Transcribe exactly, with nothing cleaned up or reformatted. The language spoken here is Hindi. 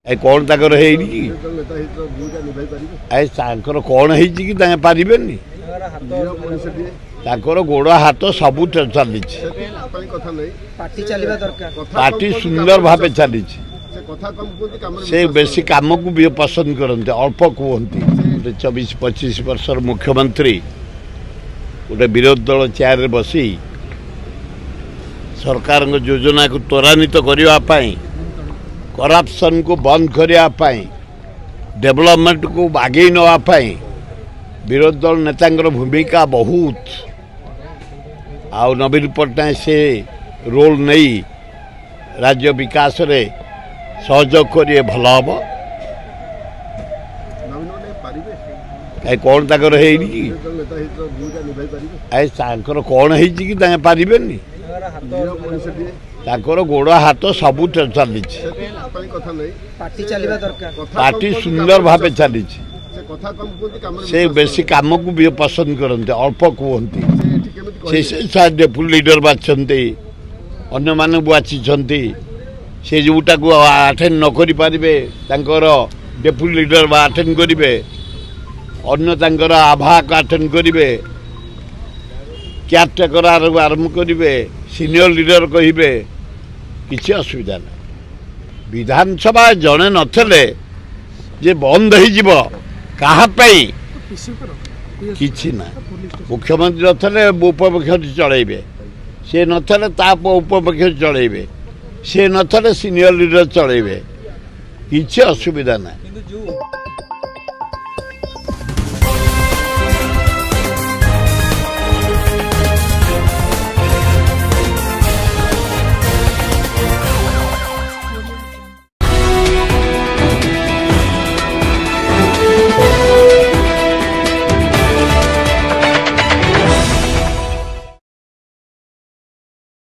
ए कौन ताकर हेइनी ए ताकर कौन हेइची कि ताके पारिबेनी ताकर गोड़ हाथ सबू चली पार्टी चलिबा दरकार पार्टी सुंदर भाव चली से बेसी काम को भी पसंद करते अल्प कहते चौबीस पच्चीस वर्ष मुख्यमंत्री गोटे विरोधी दल चेयर बसी सरकार योजना को त्वरान्वित करने करप्शन को बंद करने डेवलपमेंट को आगे नापी विरोधी दल नेता भूमिका बहुत आउ नवीन पट्टनायक से रोल नहीं राज्य विकास रे सहयोग करिए भल हम कौन ताकर हेइनी ए ताकर कौन हेइची कि ताके पारिबेनी ताकर गोड़ हाथ सबू चली पार्टी चलिबा दरकार पार्टी सुंदर भाव चली से बेसी काम को भी पसंद करते अल्प कहते से डेपुटी लीडर बाछते अन्य मान बाछिंट से जोटा को अटेंड न करि पारिबे तांकर डेपुटी लीडर बा अटेंड करिवे अन्य तांकर आभा को अटेंड करिवे केयरटेकर आरंभ करिवे सीनियर लीडर कहिबे किसी असुविधा ना विधानसभा जड़े नथले जे बंद हो कहापाई किछि ना मुख्यमंत्री नथले उपमुख्यमंत्री चलेबे से नथले ताप उपमुख्यमंत्री चलेबे से नथले सीनियर लीडर चलेबे किछि असुविधा ना।